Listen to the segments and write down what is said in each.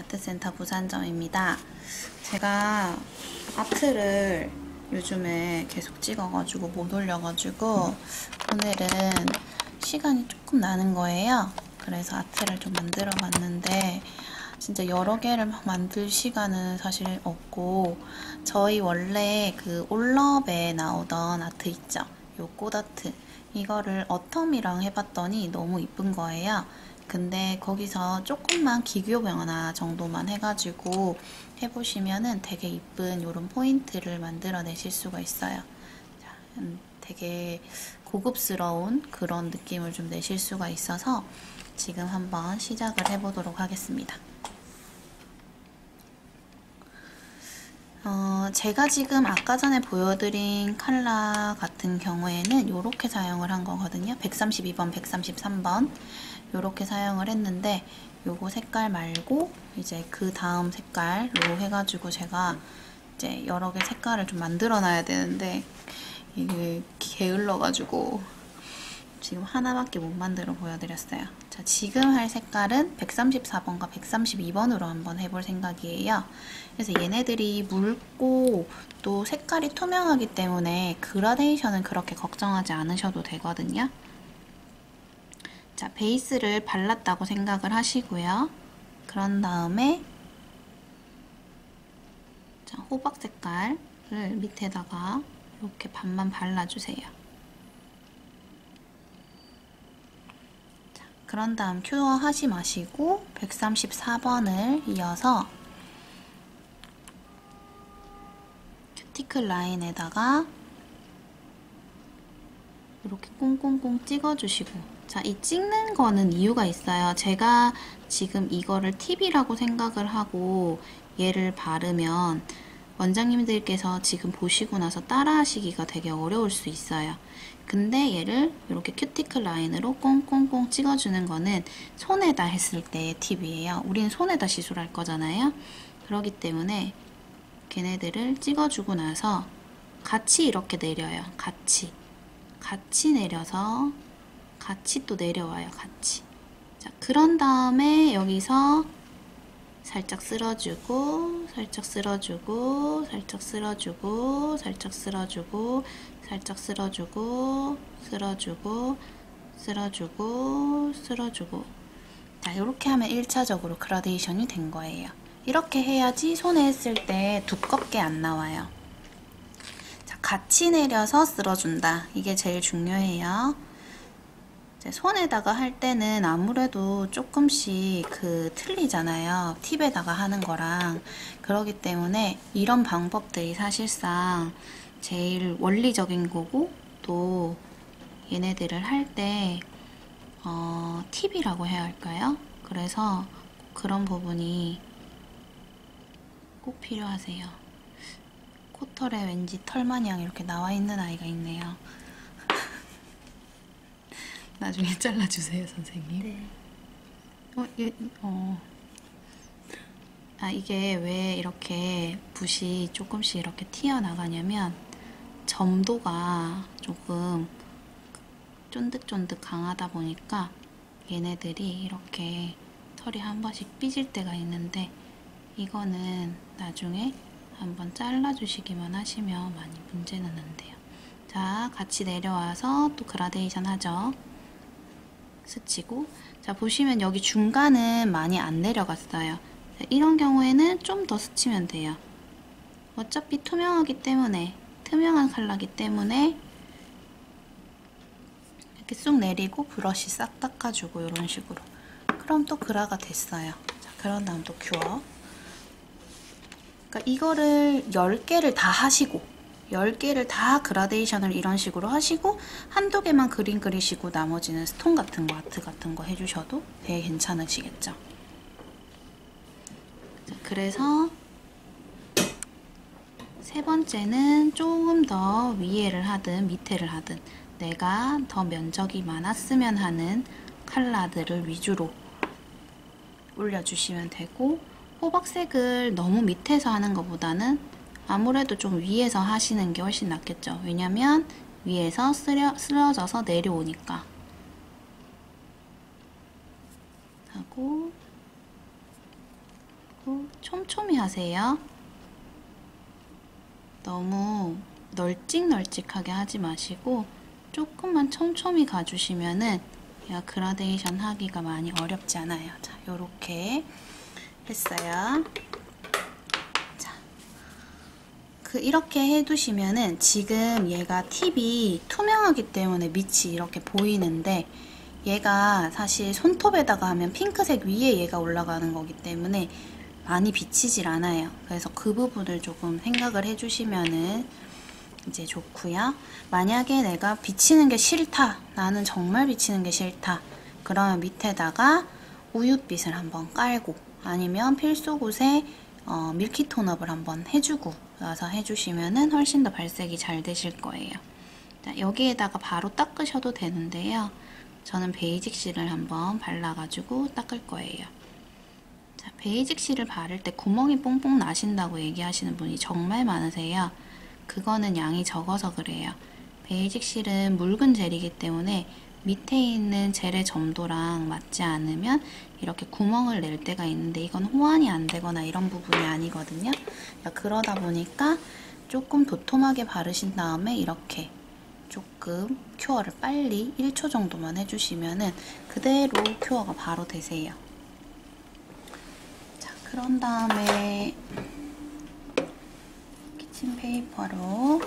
아트센터 부산점입니다. 제가 아트를 요즘에 계속 찍어가지고 못 올려가지고 오늘은 시간이 조금 나는 거예요. 그래서 아트를 좀 만들어 봤는데 진짜 여러 개를 막 만들 시간은 사실 없고, 저희 원래 그 올럽에 나오던 아트 있죠? 요 꽃아트, 이거를 어텀이랑 해봤더니 너무 이쁜 거예요. 근데 거기서 조금만 기교 변화 정도만 해가지고 해보시면은 되게 이쁜 요런 포인트를 만들어내실 수가 있어요. 자, 되게 고급스러운 그런 느낌을 좀 내실 수가 있어서 지금 한번 시작을 해보도록 하겠습니다. 제가 지금 아까 전에 보여드린 컬러 같은 경우에는 이렇게 사용을 한 거거든요. 132번, 133번 이렇게 사용을 했는데, 요거 색깔 말고 이제 그 다음 색깔로 해가지고 제가 이제 여러 개 색깔을 좀 만들어 놔야 되는데 이게 게을러가지고 지금 하나밖에 못 만들어 보여드렸어요. 자, 지금 할 색깔은 134번과 132번으로 한번 해볼 생각이에요. 그래서 얘네들이 묽고 또 색깔이 투명하기 때문에 그라데이션은 그렇게 걱정하지 않으셔도 되거든요. 자, 베이스를 발랐다고 생각을 하시고요. 그런 다음에 자, 호박 색깔을 밑에다가 이렇게 반만 발라주세요. 그런 다음 큐어 하지 마시고 134번을 이어서 큐티클 라인에다가 이렇게 꽁꽁꽁 찍어주시고, 자, 이 찍는 거는 이유가 있어요. 제가 지금 이거를 팁이라고 생각을 하고 얘를 바르면 원장님들께서 지금 보시고 나서 따라 하시기가 되게 어려울 수 있어요. 근데 얘를 이렇게 큐티클 라인으로 꽁꽁꽁 찍어주는 거는 손에다 했을 때의 팁이에요. 우리는 손에다 시술할 거잖아요. 그렇기 때문에 걔네들을 찍어주고 나서 같이 이렇게 내려요. 같이 내려서 같이 또 내려와요. 같이. 자, 그런 다음에 여기서 살짝 쓸어주고, 살짝 쓸어주고, 살짝 쓸어주고, 살짝 쓸어주고, 살짝 쓸어주고, 쓸어주고, 쓸어주고, 쓸어주고. 자, 이렇게 하면 1차적으로 그라데이션이 된 거예요. 이렇게 해야지 손에 했을 때 두껍게 안 나와요. 자, 같이 내려서 쓸어준다. 이게 제일 중요해요. 손에다가 할 때는 아무래도 조금씩 틀리잖아요. 팁에다가 하는 거랑. 그러기 때문에 이런 방법들이 사실상 제일 원리적인 거고, 또 얘네들을 할 때 팁이라고 해야 할까요? 그래서 그런 부분이 꼭 필요하세요. 코털에 왠지 털마냥 이렇게 나와 있는 아이가 있네요. 나중에 잘라주세요, 선생님. 네. 이게 왜 이렇게 붓이 조금씩 이렇게 튀어나가냐면 점도가 조금 쫀득쫀득 강하다 보니까 얘네들이 이렇게 털이 한 번씩 삐질 때가 있는데, 이거는 나중에 한번 잘라주시기만 하시면 많이 문제는 안 돼요. 자, 같이 내려와서 또 그라데이션 하죠. 스치고. 자, 보시면 여기 중간은 많이 안 내려갔어요. 자, 이런 경우에는 좀 더 스치면 돼요. 어차피 투명하기 때문에, 투명한 컬러기 때문에 이렇게 쑥 내리고 브러쉬 싹 닦아주고 이런 식으로. 그럼 또 그라가 됐어요. 자, 그런 다음 또 큐어. 그러니까 이거를 10개를 다 하시고 10개를 다 그라데이션을 이런 식으로 하시고 한두 개만 그림 그리시고 나머지는 스톤 같은 거, 아트 같은 거 해주셔도 되게 괜찮으시겠죠. 자, 그래서 세 번째는 조금 더 위에를 하든 밑에를 하든 내가 더 면적이 많았으면 하는 컬러들을 위주로 올려주시면 되고, 호박색을 너무 밑에서 하는 것보다는 아무래도 좀 위에서 하시는 게 훨씬 낫겠죠. 왜냐면 위에서 쓰러져서 내려오니까. 하고 그리고 촘촘히 하세요. 너무 널찍널찍하게 하지 마시고 조금만 촘촘히 가주시면은 얘가 그라데이션 하기가 많이 어렵지 않아요. 자, 요렇게 했어요. 자, 이렇게 해두시면은 지금 얘가 팁이 투명하기 때문에 밑이 이렇게 보이는데 얘가 사실 손톱에다가 하면 핑크색 위에 얘가 올라가는 거기 때문에 많이 비치질 않아요. 그래서 그 부분을 조금 생각을 해주시면은 이제 좋고요. 만약에 내가 비치는 게 싫다, 나는 정말 비치는 게 싫다, 그러면 밑에다가 우윳빛을 한번 깔고 아니면 필수굿에 밀키 톤업을 한번 해주고 나서 해주시면은 훨씬 더 발색이 잘 되실 거예요. 자, 여기에다가 바로 닦으셔도 되는데요. 저는 베이직 실을 한번 발라가지고 닦을 거예요. 자, 베이직 실을 바를 때 구멍이 뽕뽕 나신다고 얘기하시는 분이 정말 많으세요. 그거는 양이 적어서 그래요. 베이직 실은 묽은 젤이기 때문에 밑에 있는 젤의 점도랑 맞지 않으면 이렇게 구멍을 낼 때가 있는데 이건 호환이 안 되거나 이런 부분이 아니거든요. 그러다 보니까 조금 도톰하게 바르신 다음에 이렇게 조금 큐어를 빨리 1초 정도만 해주시면은 그대로 큐어가 바로 되세요. 자, 그런 다음에 키친페이퍼로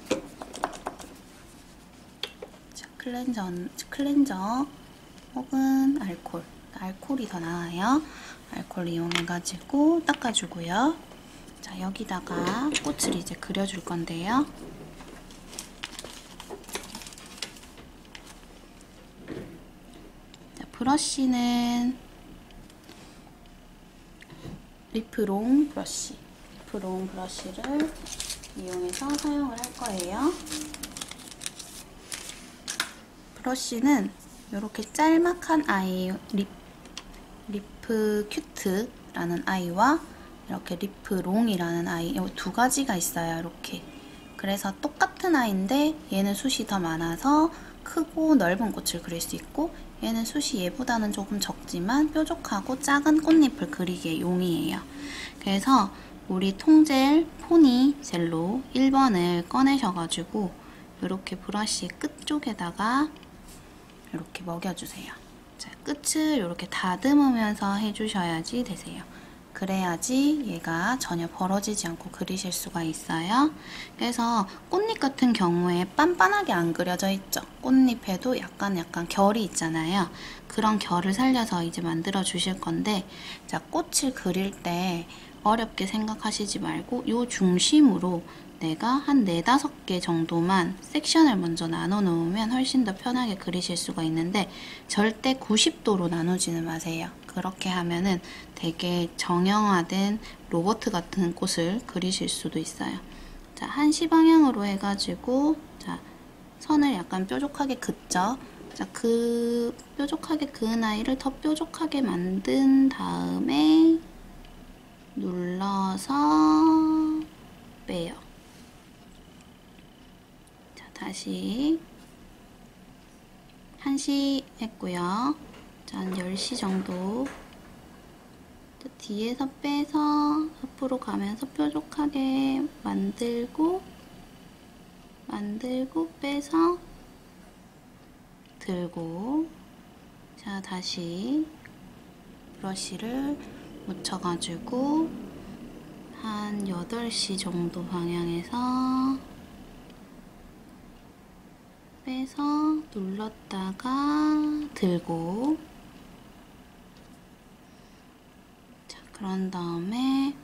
자, 클렌저 혹은 알코올이 더 나아요. 알코올 이용해가지고 닦아주고요. 자, 여기다가 꽃을 이제 그려줄 건데요. 자, 브러쉬는 리프롱 브러쉬를 이용해서 사용을 할 거예요. 브러쉬는 이렇게 짤막한 아이 리프 큐트라는 아이와 이렇게 리프롱이라는 아이, 이 두 가지가 있어요. 이렇게. 그래서 똑같은 아이인데 얘는 숱이 더 많아서 크고 넓은 꽃을 그릴 수 있고 얘는 숱이 얘보다는 조금 적지만 뾰족하고 작은 꽃잎을 그리기에 용이에요. 그래서 우리 통젤 포니 젤로 1번을 꺼내셔가지고 이렇게 브러쉬 끝 쪽에다가 이렇게 먹여주세요. 자, 끝을 이렇게 다듬으면서 해주셔야지 되세요. 그래야지 얘가 전혀 벌어지지 않고 그리실 수가 있어요. 그래서 꽃잎 같은 경우에 빤빤하게 안 그려져 있죠. 꽃잎에도 약간 결이 있잖아요. 그런 결을 살려서 이제 만들어 주실 건데, 자, 꽃을 그릴 때 어렵게 생각하시지 말고 요 중심으로 내가 한 4, 5개 정도만 섹션을 먼저 나눠 놓으면 훨씬 더 편하게 그리실 수가 있는데 절대 90도로 나누지는 마세요. 그렇게 하면은 되게 정형화된 로봇 같은 꽃을 그리실 수도 있어요. 자, 한시 방향으로 해가지고 자, 선을 약간 뾰족하게 긋죠. 자, 그 뾰족하게 그은 아이를 더 뾰족하게 만든 다음에 눌러서 빼요. 자, 다시 1시 했고요. 자, 한 10시 정도 뒤에서 빼서 앞으로 가면서 뾰족하게 만들고 빼서 들고 자, 다시 브러쉬를 묻혀가지고 한 8시 정도 방향에서 빼서 눌렀다가 들고 자, 그런 다음에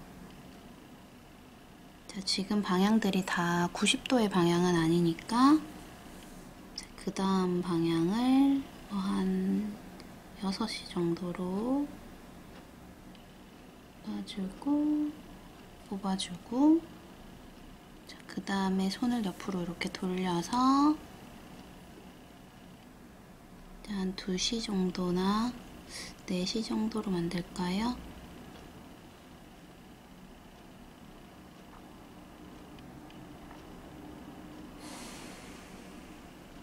자, 지금 방향들이 다 90도의 방향은 아니니까 그 다음 방향을 한 6시 정도로 놔주고 뽑아주고 자, 그 다음에 손을 옆으로 이렇게 돌려서 한 2시 정도나 4시 정도로 만들까요?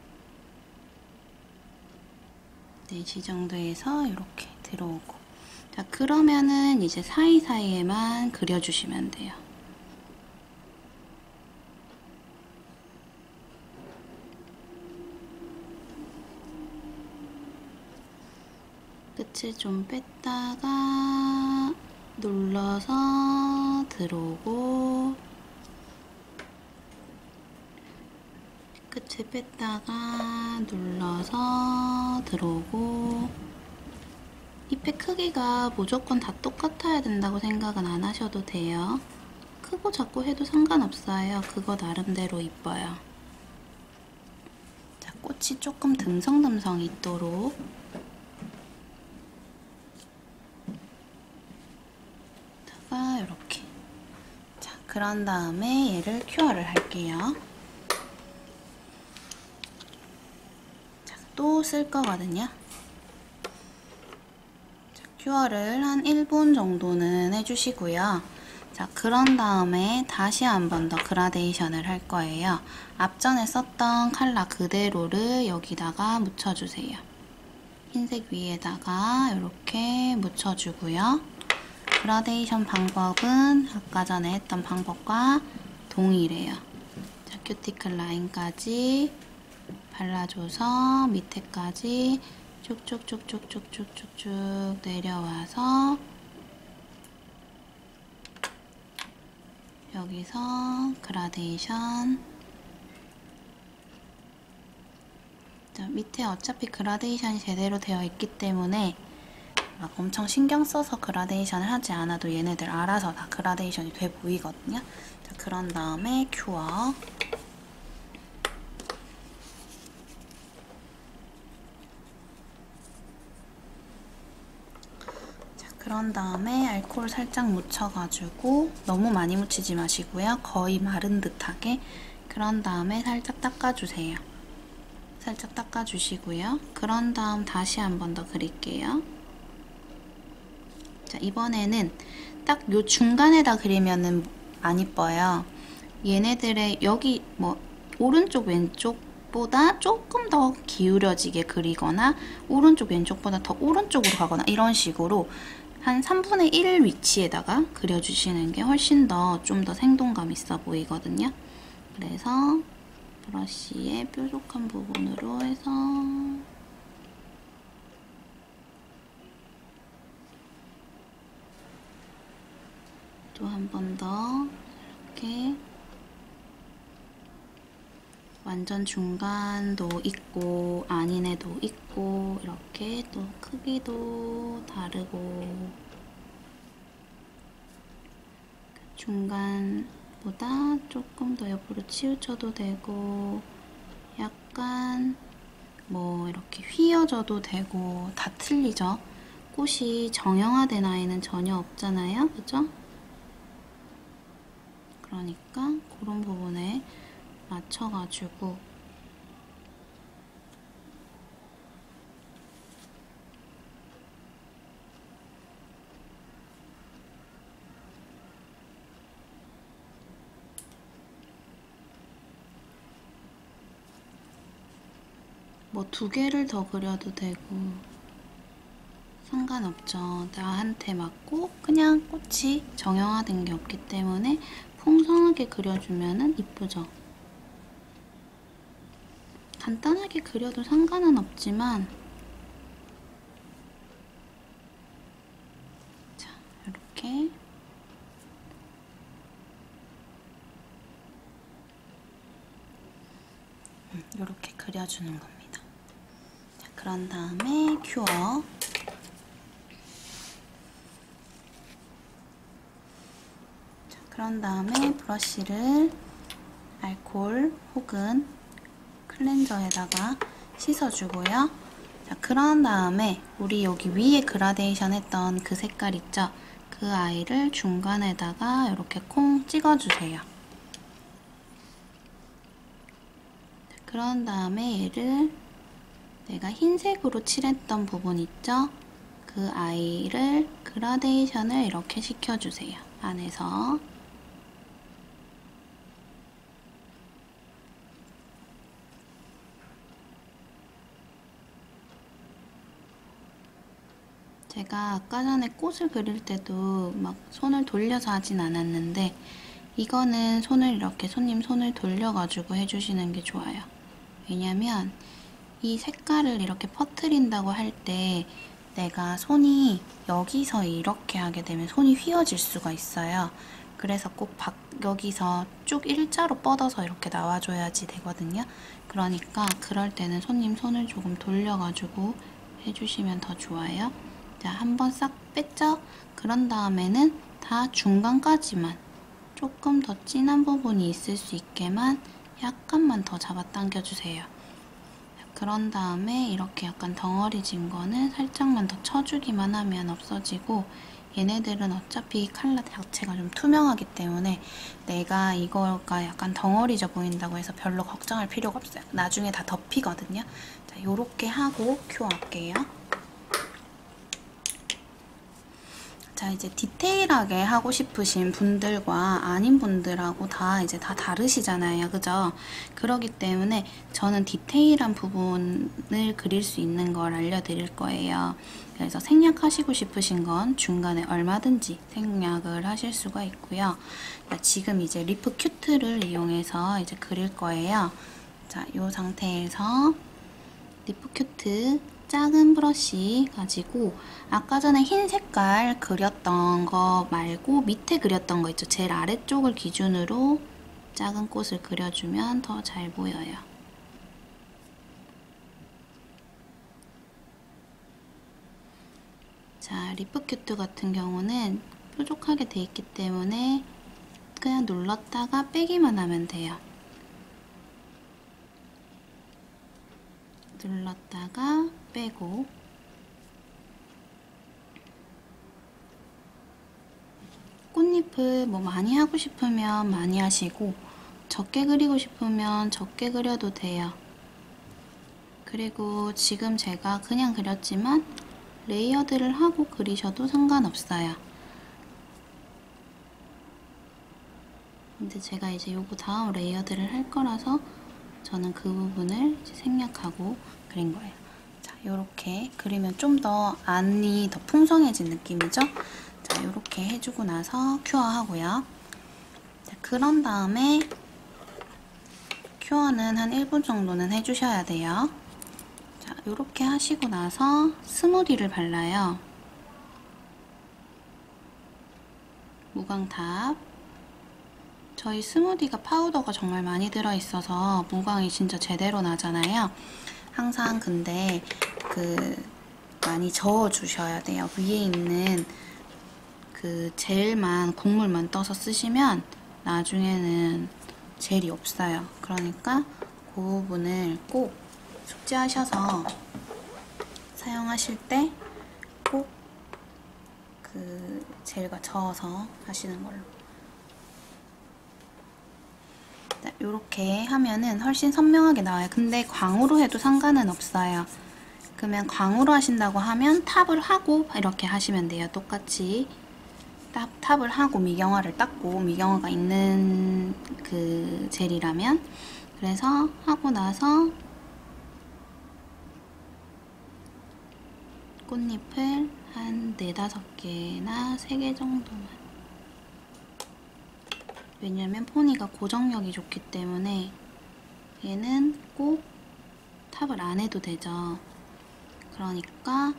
네 시 정도에서 이렇게 들어오고 자, 그러면은 이제 사이사이에만 그려주시면 돼요. 끝을 좀 뺐다가 눌러서 들어오고, 끝을 뺐다가 눌러서 들어오고. 잎의 크기가 무조건 다 똑같아야 된다고 생각은 안 하셔도 돼요. 크고 작고 해도 상관없어요. 그거 나름대로 이뻐요. 자, 꽃이 조금 듬성듬성 있도록 다가 이렇게. 자, 그런 다음에 얘를 큐어를 할게요. 자, 또 쓸 거거든요. 큐어를 한 1분 정도는 해주시고요. 자, 그런 다음에 다시 한 번 더 그라데이션을 할 거예요. 앞전에 썼던 컬러 그대로를 여기다가 묻혀주세요. 흰색 위에다가 이렇게 묻혀주고요. 그라데이션 방법은 아까 전에 했던 방법과 동일해요. 자, 큐티클 라인까지 발라줘서 밑에까지 쭉쭉쭉쭉쭉쭉쭉 내려와서 여기서 그라데이션. 자, 밑에 어차피 그라데이션이 제대로 되어 있기 때문에 막 엄청 신경 써서 그라데이션을 하지 않아도 얘네들 알아서 다 그라데이션이 돼 보이거든요. 자, 그런 다음에 큐어. 그런 다음에 알코올 살짝 묻혀가지고 너무 많이 묻히지 마시고요. 거의 마른 듯하게. 그런 다음에 살짝 닦아주세요. 살짝 닦아주시고요. 그런 다음 다시 한 번 더 그릴게요. 자, 이번에는 딱 요 중간에다 그리면은 안 이뻐요. 얘네들의 여기 뭐 오른쪽 왼쪽보다 조금 더 기울여지게 그리거나 오른쪽 왼쪽보다 더 오른쪽으로 가거나 이런 식으로 한 3분의 1 위치에다가 그려주시는 게 훨씬 더 좀 더 생동감 있어 보이거든요. 그래서 브러쉬의 뾰족한 부분으로 해서 또 한 번 더 이렇게 완전 중간도 있고 아닌 애도 있고 이렇게 또 크기도 다르고 중간보다 조금 더 옆으로 치우쳐도 되고 약간 뭐 이렇게 휘어져도 되고 다 틀리죠. 꽃이 정형화된 아이는 전혀 없잖아요. 그죠? 그러니까 그런 부분에 맞춰가지고 뭐 2개를 더 그려도 되고 상관없죠. 나한테 맞고 그냥 꽃이 정형화된 게 없기 때문에 풍성하게 그려주면은 이쁘죠. 간단하게 그려도 상관은 없지만 자, 이렇게 이렇게 그려주는 겁니다. 자, 그런 다음에 큐어. 자, 그런 다음에 브러쉬를 알코올 혹은 클렌저에다가 씻어주고요. 자, 그런 다음에 우리 여기 위에 그라데이션 했던 그 색깔 있죠? 그 아이를 중간에다가 이렇게 콩 찍어주세요. 자, 그런 다음에 얘를 내가 흰색으로 칠했던 부분 있죠? 그 아이를 그라데이션을 이렇게 시켜주세요. 안에서. 제가 아까 전에 꽃을 그릴 때도 막 손을 돌려서 하진 않았는데 이거는 손을 이렇게 손님 손을 돌려가지고 해주시는 게 좋아요. 왜냐면 이 색깔을 이렇게 퍼뜨린다고 할 때 내가 손이 여기서 이렇게 하게 되면 손이 휘어질 수가 있어요. 그래서 꼭 여기서 쭉 일자로 뻗어서 이렇게 나와줘야지 되거든요. 그러니까 그럴 때는 손님 손을 조금 돌려가지고 해주시면 더 좋아요. 자, 한번 싹 뺐죠? 그런 다음에는 다 중간까지만 조금 더 진한 부분이 있을 수 있게만 약간만 더 잡아당겨 주세요. 그런 다음에 이렇게 약간 덩어리진 거는 살짝만 더 쳐주기만 하면 없어지고, 얘네들은 어차피 컬러 자체가 좀 투명하기 때문에 내가 이거가 약간 덩어리져 보인다고 해서 별로 걱정할 필요가 없어요. 나중에 다 덮이거든요. 자, 요렇게 하고 큐어할게요. 자, 이제 디테일하게 하고 싶으신 분들과 아닌 분들하고 다 이제 다 다르시잖아요. 그죠? 그러기 때문에 저는 디테일한 부분을 그릴 수 있는 걸 알려드릴 거예요. 그래서 생략하시고 싶으신 건 중간에 얼마든지 생략을 하실 수가 있고요. 자, 지금 이제 리프 큐트를 이용해서 이제 그릴 거예요. 자, 이 상태에서 리프 큐트 작은 브러쉬 가지고 아까 전에 흰 색깔 그렸던 거 말고 밑에 그렸던 거 있죠? 제일 아래쪽을 기준으로 작은 꽃을 그려주면 더 잘 보여요. 자, 리프 큐트 같은 경우는 뾰족하게 돼 있기 때문에 그냥 눌렀다가 빼기만 하면 돼요. 눌렀다가 빼고, 꽃잎을 뭐 많이 하고 싶으면 많이 하시고 적게 그리고 싶으면 적게 그려도 돼요. 그리고 지금 제가 그냥 그렸지만 레이어드를 하고 그리셔도 상관없어요. 근데 제가 이제 요거 다음 레이어드를 할 거라서 저는 그 부분을 이제 생략하고 그린 거예요. 자, 요렇게 그리면 좀 더 안이 더 풍성해진 느낌이죠? 자, 요렇게 해주고 나서 큐어 하고요. 자, 그런 다음에 큐어는 한 1분 정도는 해주셔야 돼요. 자, 요렇게 하시고 나서 스무디를 발라요. 무광탑. 저희 스무디가 파우더가 정말 많이 들어있어서 무광이 진짜 제대로 나잖아요. 항상 근데 많이 저어주셔야 돼요. 위에 있는 그 젤만, 국물만 떠서 쓰시면 나중에는 젤이 없어요. 그러니까 그 부분을 꼭 숙지하셔서 사용하실 때 꼭 그 젤과 저어서 하시는 걸로. 이렇게 하면은 훨씬 선명하게 나와요. 근데 광으로 해도 상관은 없어요. 그러면 광으로 하신다고 하면 탑을 하고 이렇게 하시면 돼요. 똑같이 탑을 하고 미경화를 닦고, 미경화가 있는 그 젤이라면. 그래서 하고 나서 꽃잎을 한 4, 5개나 3개 정도만. 왜냐면 포니가 고정력이 좋기 때문에 얘는 꼭 탑을 안 해도 되죠. 그러니까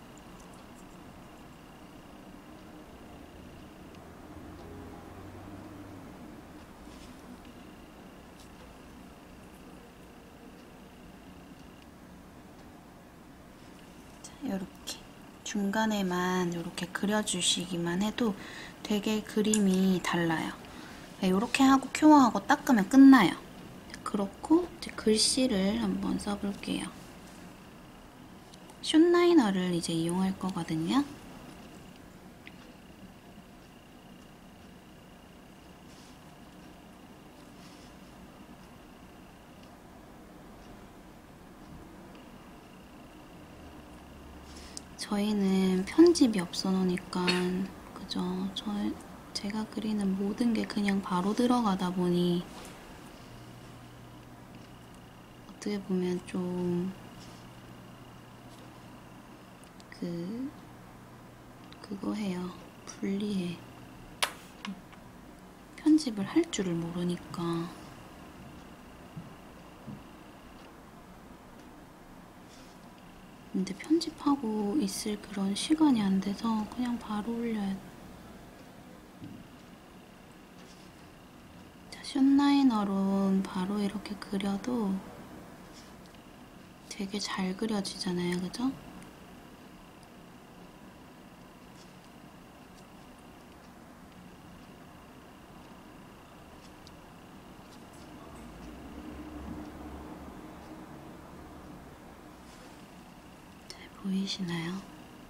이렇게 중간에만 이렇게 그려주시기만 해도 되게 그림이 달라요. 이렇게 하고 큐어하고 닦으면 끝나요. 그렇고 이제 글씨를 한번 써볼게요. 숏라이너를 이제 이용할 거거든요. 저희는 편집이 없어 놓으니까 그죠? 제가 그리는 모든 게 그냥 바로 들어가다 보니 어떻게 보면 좀 그거 해요. 분리해. 편집을 할 줄을 모르니까. 근데 편집하고 있을 그런 시간이 안 돼서 그냥 바로 올려야 돼. 자, 숏라이너로 바로 이렇게 그려도 되게 잘 그려지잖아요, 그죠? 잘 보이시나요?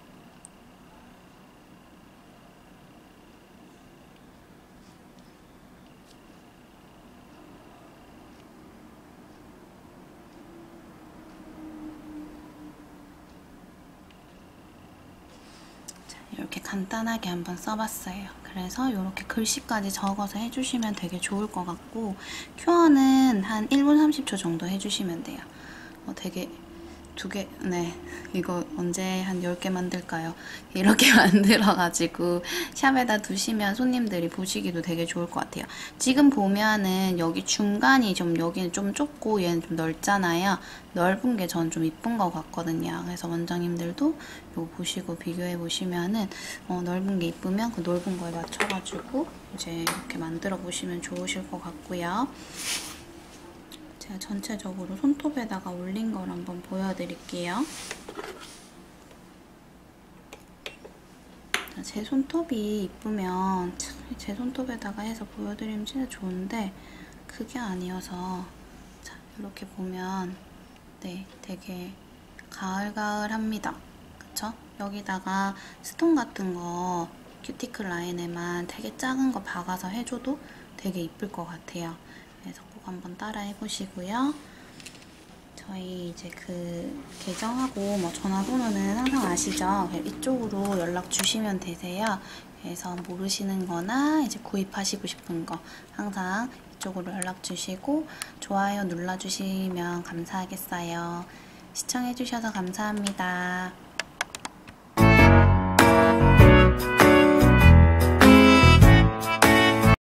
이렇게 간단하게 한번 써봤어요. 그래서 이렇게 글씨까지 적어서 해주시면 되게 좋을 것 같고, 큐어는 한 1분 30초 정도 해주시면 돼요. 되게 네, 이거 언제 한 10개 만들까요? 이렇게 만들어가지고 샵에다 두시면 손님들이 보시기도 되게 좋을 것 같아요. 지금 보면은 여기 중간이 여기는 좀 좁고 얘는 좀 넓잖아요. 넓은 게 전 좀 이쁜 것 같거든요. 그래서 원장님들도 이거 보시고 비교해 보시면은 넓은 게 이쁘면 그 넓은 거에 맞춰가지고 이제 이렇게 만들어 보시면 좋으실 것 같고요. 제가 전체적으로 손톱에다가 올린 걸 한번 보여드릴게요. 제 손톱이 이쁘면 제 손톱에다가 해서 보여드리면 진짜 좋은데 그게 아니어서 자, 이렇게 보면 네, 되게 가을가을합니다. 그쵸? 여기다가 스톤 같은 거 큐티클 라인에만 되게 작은 거 박아서 해줘도 되게 이쁠 것 같아요. 그래서 꼭 한번 따라 해보시고요. 저희 이제 그 계정하고 뭐 전화번호는 항상 아시죠? 이쪽으로 연락 주시면 되세요. 그래서 모르시는 거나 이제 구입하시고 싶은 거 항상 이쪽으로 연락 주시고 좋아요 눌러주시면 감사하겠어요. 시청해주셔서 감사합니다.